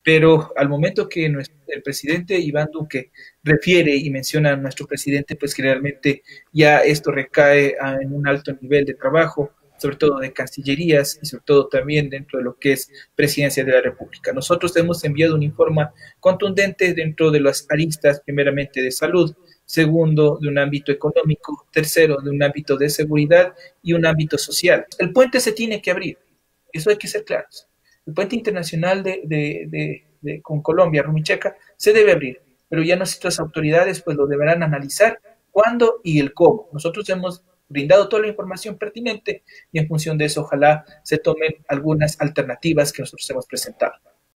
pero al momento que el presidente Iván Duque refiere y menciona a nuestro presidente, pues generalmente ya esto recae en un alto nivel de trabajo, sobre todo de cancillerías y sobre todo también dentro de lo que es presidencia de la República. Nosotros hemos enviado un informe contundente dentro de las aristas, primeramente de salud, segundo, de un ámbito económico, tercero, de un ámbito de seguridad y un ámbito social. El puente se tiene que abrir, eso hay que ser claros. El puente internacional con Colombia, Rumicheca, se debe abrir, pero ya nuestras autoridades pues lo deberán analizar cuándo y el cómo. Nosotros hemos brindado toda la información pertinente y en función de eso ojalá se tomen algunas alternativas que nosotros hemos presentado.